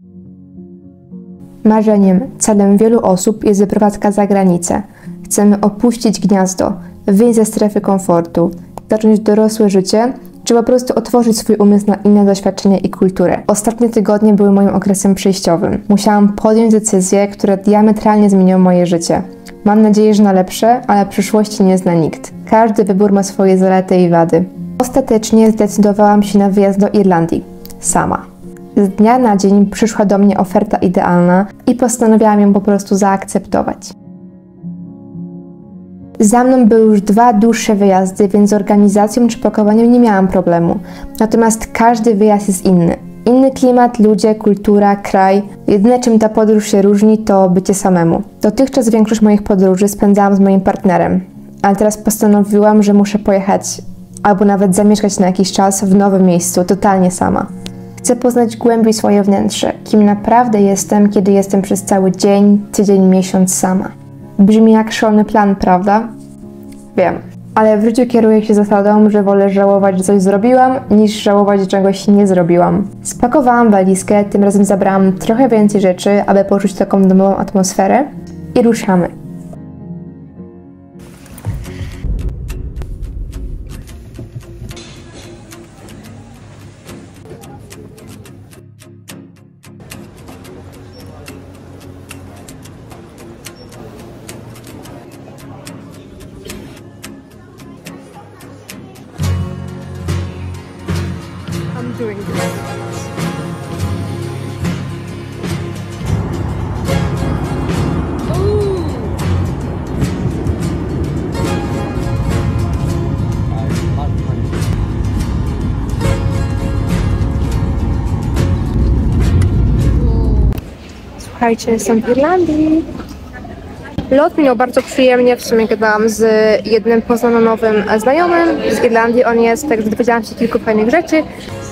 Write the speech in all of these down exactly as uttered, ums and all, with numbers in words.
Marzeniem, celem wielu osób jest wyprowadzka za granicę. Chcemy opuścić gniazdo, wyjść ze strefy komfortu, zacząć dorosłe życie, czy po prostu otworzyć swój umysł na inne doświadczenia i kulturę. Ostatnie tygodnie były moim okresem przejściowym. Musiałam podjąć decyzje, które diametralnie zmienią moje życie. Mam nadzieję, że na lepsze, ale przyszłości nie zna nikt. Każdy wybór ma swoje zalety i wady. Ostatecznie zdecydowałam się na wyjazd do Irlandii. Sama. Z dnia na dzień przyszła do mnie oferta idealna i postanowiłam ją po prostu zaakceptować. Za mną były już dwa dłuższe wyjazdy, więc z organizacją czy pakowaniem nie miałam problemu. Natomiast każdy wyjazd jest inny. Inny klimat, ludzie, kultura, kraj. Jedyne, czym ta podróż się różni, to bycie samemu. Dotychczas większość moich podróży spędzałam z moim partnerem, ale teraz postanowiłam, że muszę pojechać albo nawet zamieszkać na jakiś czas w nowym miejscu, totalnie sama. Chcę poznać głębiej swoje wnętrze, kim naprawdę jestem, kiedy jestem przez cały dzień, tydzień, miesiąc sama. Brzmi jak szalony plan, prawda? Wiem. Ale w życiu kieruję się zasadą, że wolę żałować, że coś zrobiłam, niż żałować, że czegoś nie zrobiłam. Spakowałam walizkę, tym razem zabrałam trochę więcej rzeczy, aby poczuć taką domową atmosferę i ruszamy. Doing this. Słuchajcie, jestem w Irlandii. Lot minął bardzo przyjemnie, w sumie gadałam z jednym poznanym nowym znajomym z Irlandii, on jest, także dowiedziałam się kilku fajnych rzeczy.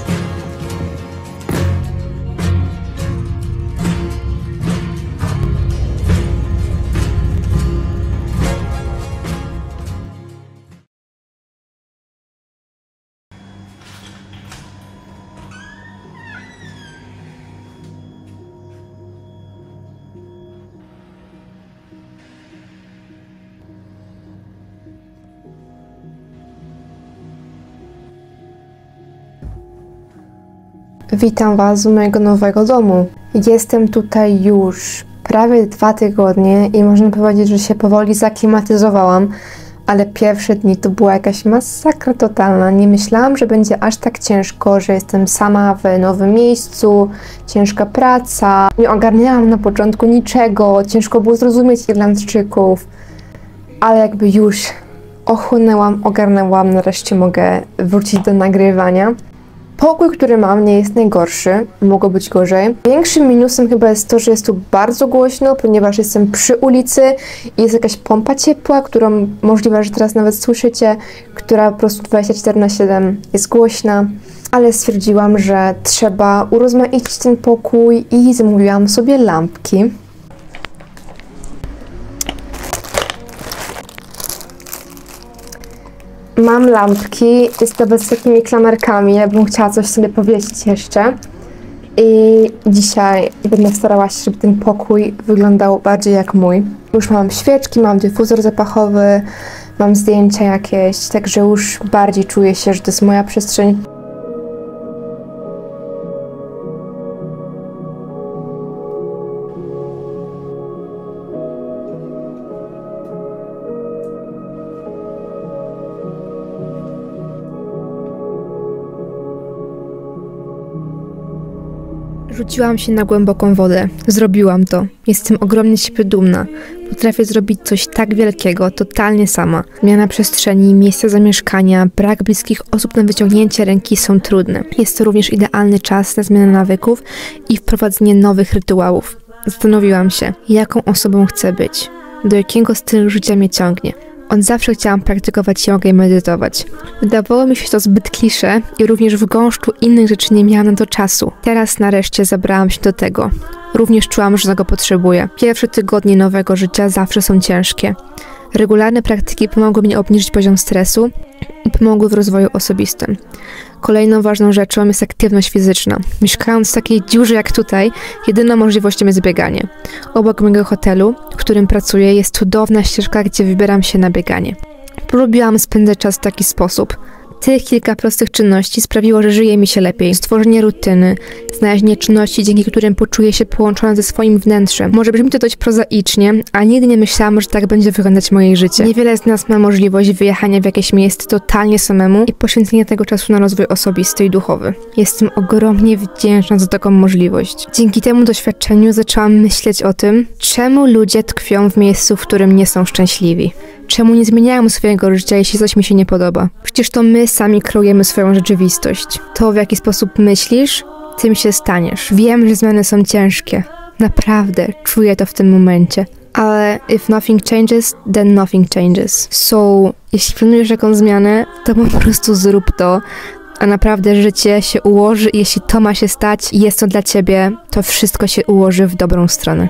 Witam Was z mojego nowego domu. Jestem tutaj już prawie dwa tygodnie i można powiedzieć, że się powoli zaklimatyzowałam, ale pierwsze dni to była jakaś masakra totalna. Nie myślałam, że będzie aż tak ciężko, że jestem sama w nowym miejscu, ciężka praca. Nie ogarniałam na początku niczego, ciężko było zrozumieć Irlandczyków, ale jakby już ochłonęłam, ogarnęłam, nareszcie mogę wrócić do nagrywania. Pokój, który mam, nie jest najgorszy, mogło być gorzej. Większym minusem chyba jest to, że jest tu bardzo głośno, ponieważ jestem przy ulicy i jest jakaś pompa ciepła, którą możliwe, że teraz nawet słyszycie, która po prostu dwadzieścia cztery na siedem jest głośna. Ale stwierdziłam, że trzeba urozmaicić ten pokój i zamówiłam sobie lampki. Mam lampki, jest nawet z takimi klamerkami, ja bym chciała coś sobie powiesić jeszcze. I dzisiaj będę starała się, żeby ten pokój wyglądał bardziej jak mój. Już mam świeczki, mam dyfuzor zapachowy, mam zdjęcia jakieś, także już bardziej czuję się, że to jest moja przestrzeń. Rzuciłam się na głęboką wodę. Zrobiłam to. Jestem ogromnie z siebie dumna. Potrafię zrobić coś tak wielkiego, totalnie sama. Zmiana przestrzeni, miejsca zamieszkania, brak bliskich osób na wyciągnięcie ręki są trudne. Jest to również idealny czas na zmianę nawyków i wprowadzenie nowych rytuałów. Zastanowiłam się, jaką osobą chcę być, do jakiego stylu życia mnie ciągnie. Od zawsze chciałam praktykować jogę i medytować. Wydawało mi się to zbyt klisze i również w gąszczu innych rzeczy nie miałam na to czasu. Teraz nareszcie zabrałam się do tego. Również czułam, że tego potrzebuję. Pierwsze tygodnie nowego życia zawsze są ciężkie. Regularne praktyki pomogły mi obniżyć poziom stresu i pomogły w rozwoju osobistym. Kolejną ważną rzeczą jest aktywność fizyczna. Mieszkając w takiej dziurze jak tutaj, jedyną możliwością jest bieganie. Obok mojego hotelu, w którym pracuję, jest cudowna ścieżka, gdzie wybieram się na bieganie. Polubiłam spędzać czas w taki sposób. Tych kilka prostych czynności sprawiło, że żyje mi się lepiej. Stworzenie rutyny, znalezienie czynności, dzięki którym poczuję się połączona ze swoim wnętrzem. Może brzmi to dość prozaicznie, a nigdy nie myślałam, że tak będzie wyglądać moje życie. Niewiele z nas ma możliwość wyjechania w jakieś miejsce totalnie samemu i poświęcenia tego czasu na rozwój osobisty i duchowy. Jestem ogromnie wdzięczna za taką możliwość. Dzięki temu doświadczeniu zaczęłam myśleć o tym, czemu ludzie tkwią w miejscu, w którym nie są szczęśliwi. Czemu nie zmieniają swojego życia, jeśli coś mi się nie podoba? Przecież to my sami kreujemy swoją rzeczywistość. To, w jaki sposób myślisz, tym się staniesz. Wiem, że zmiany są ciężkie. Naprawdę, czuję to w tym momencie. Ale if nothing changes, then nothing changes. So, jeśli planujesz jakąś zmianę, to po prostu zrób to. A naprawdę życie się ułoży i jeśli to ma się stać i jest to dla ciebie, to wszystko się ułoży w dobrą stronę.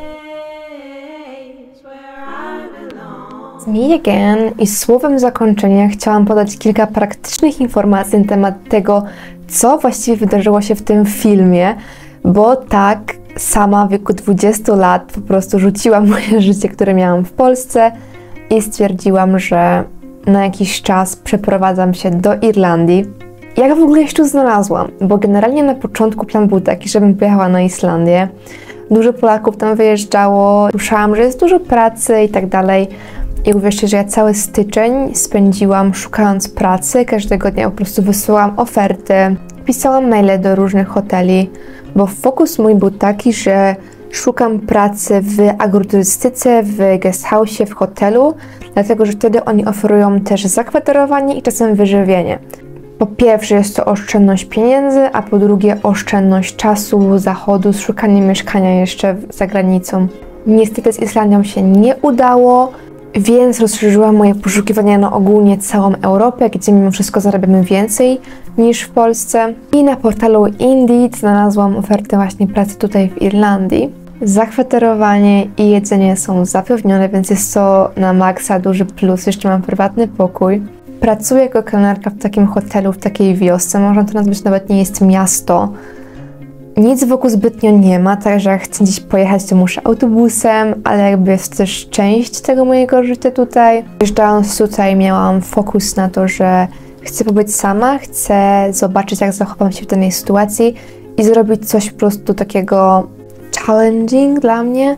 Me again i słowem zakończenia chciałam podać kilka praktycznych informacji na temat tego, co właściwie wydarzyło się w tym filmie, bo tak sama w wieku dwudziestu lat po prostu rzuciłam moje życie, które miałam w Polsce i stwierdziłam, że na jakiś czas przeprowadzam się do Irlandii. Jak w ogóle się tu znalazłam? Bo generalnie na początku plan był taki, żebym pojechała na Islandię. Dużo Polaków tam wyjeżdżało, słyszałam, że jest dużo pracy i tak dalej. I uwierzcie, że ja cały styczeń spędziłam szukając pracy. Każdego dnia po prostu wysyłałam oferty, pisałam maile do różnych hoteli, bo fokus mój był taki, że szukam pracy w agroturystyce, w guesthouse'ie, w hotelu, dlatego że wtedy oni oferują też zakwaterowanie i czasem wyżywienie. Po pierwsze jest to oszczędność pieniędzy, a po drugie oszczędność czasu, zachodu, szukanie mieszkania jeszcze za granicą. Niestety z Islandią się nie udało, więc rozszerzyłam moje poszukiwania na ogólnie całą Europę, gdzie mimo wszystko zarabiamy więcej niż w Polsce. I na portalu Indeed znalazłam ofertę właśnie pracy tutaj w Irlandii. Zakwaterowanie i jedzenie są zapewnione, więc jest to na maksa duży plus. Jeszcze mam prywatny pokój. Pracuję jako kelnerka w takim hotelu, w takiej wiosce. Można to nazwać, nawet nie jest miasto. Nic wokół zbytnio nie ma, także jak chcę gdzieś pojechać, to muszę autobusem, ale jakby jest też część tego mojego życia tutaj. Jeżdżając tutaj miałam fokus na to, że chcę pobyć sama, chcę zobaczyć, jak zachowam się w danej sytuacji i zrobić coś po prostu takiego challenging dla mnie.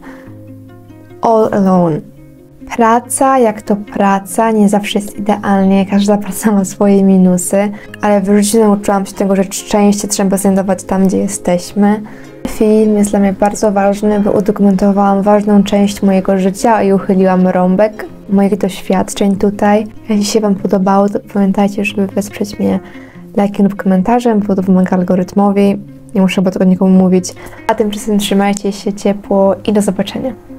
All alone. Praca, jak to praca, nie zawsze jest idealnie, każda praca ma swoje minusy, ale w życiu nauczyłam się tego, że szczęście trzeba znajdować tam, gdzie jesteśmy. Film jest dla mnie bardzo ważny, bo udokumentowałam ważną część mojego życia i uchyliłam rąbek moich doświadczeń tutaj. Jeśli się Wam podobało, to pamiętajcie, żeby wesprzeć mnie lajkiem lub komentarzem, bo to pomaga algorytmowi. Nie muszę o tego nikomu mówić. A tymczasem trzymajcie się ciepło i do zobaczenia.